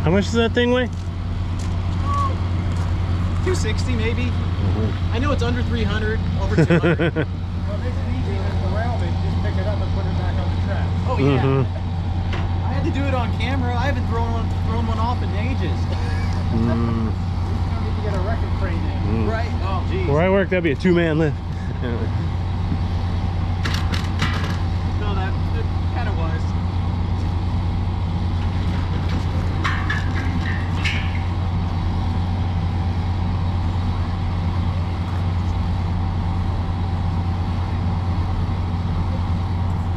How much does that thing weigh? 260 maybe. I know it's under 300, over 200. Well, it makes it easy as the railman, just pick it up and put it back on the track. Oh yeah. I had to do it on camera. I haven't thrown one off in ages. You don't need to get a record crane in. Right? Oh geez. Where I work, that'd be a 2-man lift.